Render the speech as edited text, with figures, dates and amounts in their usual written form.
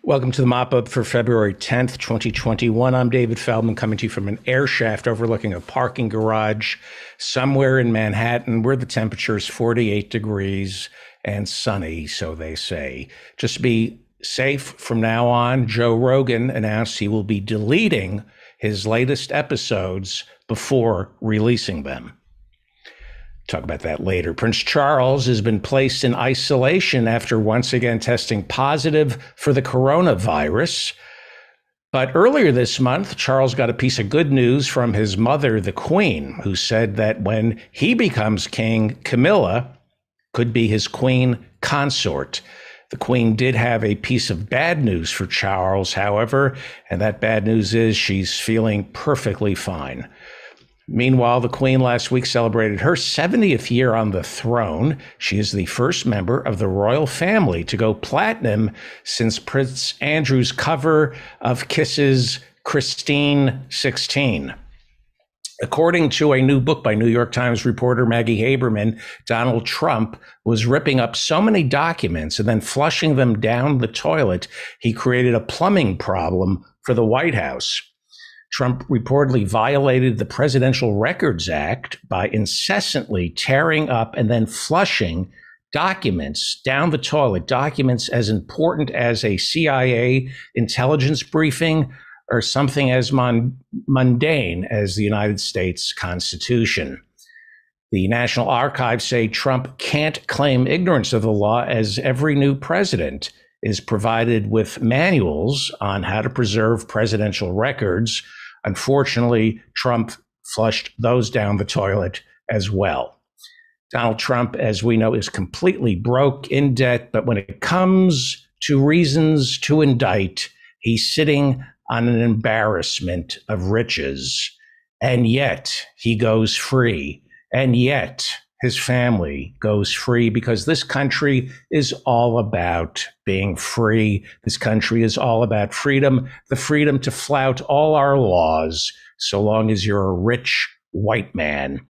Welcome to the Mop Up for February 10th, 2021. I'm David Feldman, coming to you from an air shaft overlooking a parking garage somewhere in Manhattan where the temperature is 48 degrees and sunny, so they say. Just to be safe from now on, Joe Rogan announced he will be deleting his latest episodes before releasing them. Talk about that later. Prince Charles has been placed in isolation after once again testing positive for the coronavirus. But earlier this month, Charles got a piece of good news from his mother, the Queen, who said that when he becomes king, Camilla could be his queen consort. The Queen did have a piece of bad news for Charles, however, and that bad news is she's feeling perfectly fine. Meanwhile, the Queen last week celebrated her 70th year on the throne. She is the first member of the royal family to go platinum since Prince Andrew's cover of Kiss's Christine 16. According to a new book by New York Times reporter Maggie Haberman, Donald Trump was ripping up so many documents and then flushing them down the toilet, he created a plumbing problem for the White House. Trump reportedly violated the Presidential Records Act by incessantly tearing up and then flushing documents down the toilet, documents as important as a CIA intelligence briefing or something as mundane as the United States Constitution. The National Archives say Trump can't claim ignorance of the law, as every new president is provided with manuals on how to preserve presidential records. Unfortunately, Trump flushed those down the toilet as well. Donald Trump, as we know, is completely broke, in debt, but when it comes to reasons to indict, he's sitting on an embarrassment of riches. And yet he goes free. And yet his family goes free, because this country is all about being free. This country is all about freedom, the freedom to flout all our laws, so long as you're a rich white man.